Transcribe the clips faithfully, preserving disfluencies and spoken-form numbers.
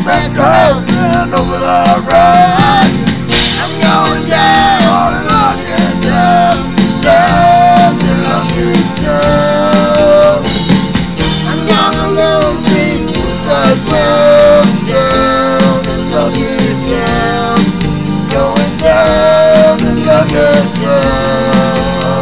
back to house and over the road. I'm going down the lucky trail, down the lucky trail. I'm gonna lose these boots I found down the lucky trail, going down the lucky trail.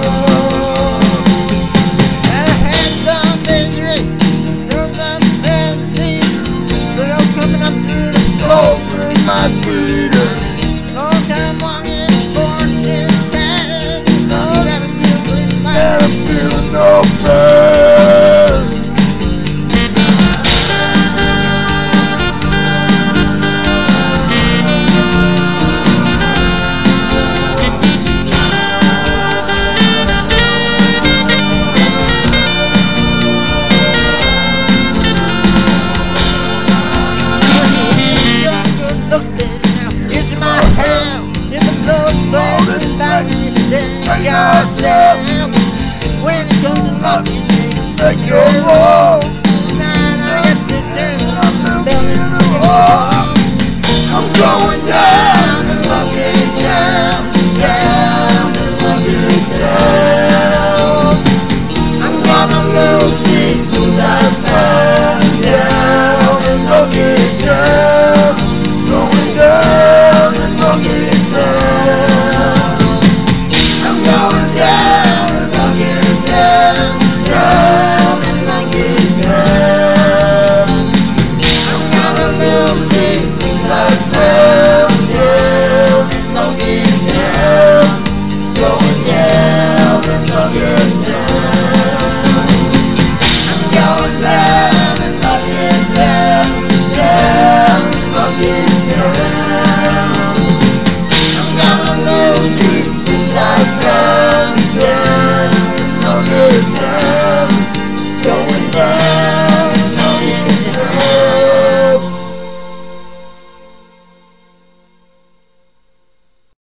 I had some misery through the fancy, but I'm coming up through the soles of my feet. Long time walking, fortune bad. Got a feeling like I'm feeling no bad. Yourself when it comes to loving me, like your wrong. Tonight I got to turn the belly. I'm going down.